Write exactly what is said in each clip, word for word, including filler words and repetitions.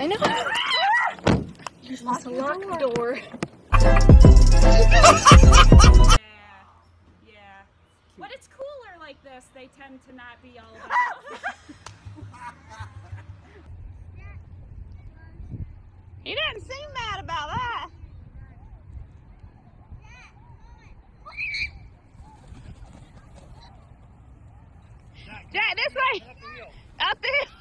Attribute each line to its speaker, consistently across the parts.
Speaker 1: I know. You're supposed to lock the door.
Speaker 2: Yeah, yeah. When it's cooler like this, they tend to not be all about.
Speaker 3: He doesn't seem mad about that. Jack, this way. Up the hill.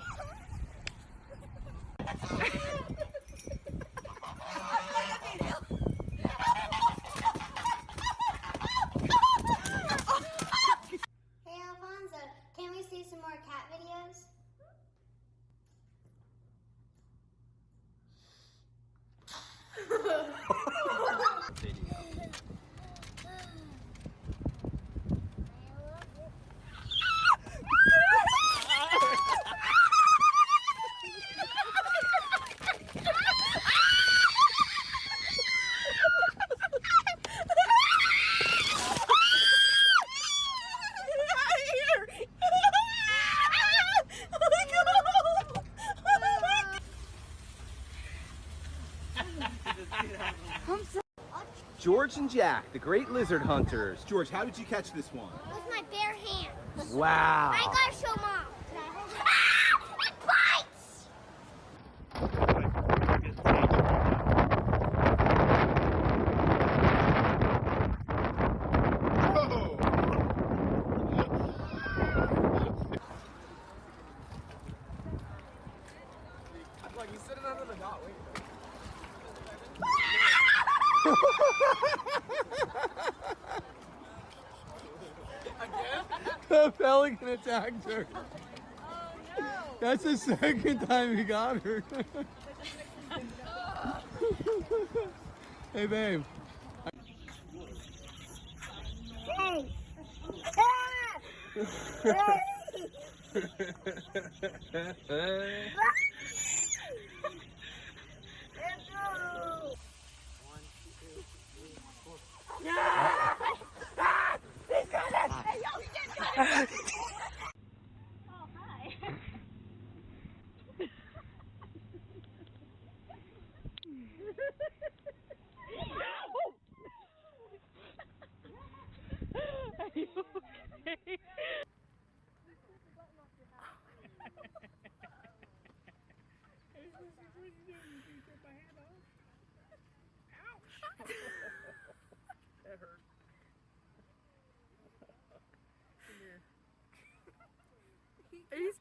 Speaker 4: Hey Alfonso, can we see some more cat videos?
Speaker 5: George and Jack, the great lizard hunters. George, how did you catch this one?
Speaker 4: With my bare hands.
Speaker 5: Wow.
Speaker 4: I gotta show Mom. Ah! It bites!
Speaker 5: Like he's sitting under the dot waiting. The pelican attacked her.
Speaker 2: Oh no!
Speaker 5: That's the second time he got her. Hey, babe.
Speaker 4: Hey!
Speaker 2: Oh hi. Are you okay?
Speaker 5: That hurt.
Speaker 1: Are you